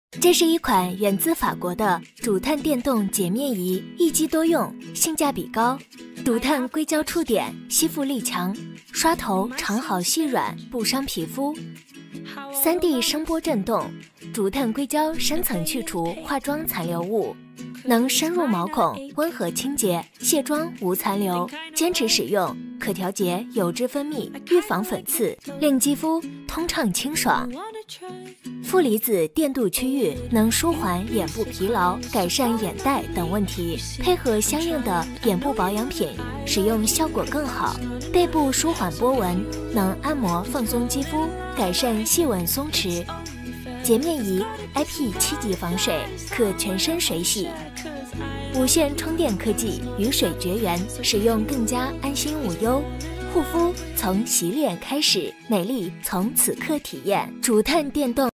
这是一款源自法国的竹炭电动洁面仪，一机多用，性价比高。竹炭硅胶触点，吸附力强，刷头长好细软，不伤皮肤。3D 声波震动，竹炭硅胶深层去除化妆残留物，能深入毛孔，温和清洁，卸妆无残留。坚持使用，可调节油脂分泌，预防粉刺，令肌肤通畅清爽。负离子电镀区域能舒缓眼部疲劳，改善眼袋等问题，配合相应的眼部保养品，使用效果更好。背部舒缓波纹，能按摩放松肌肤，改善细纹松弛。洁面仪 IP7级防水，可全身水洗。无线充电科技，与水绝缘，使用更加安心无忧。护肤从洗脸开始，美丽从此刻体验。竹炭电动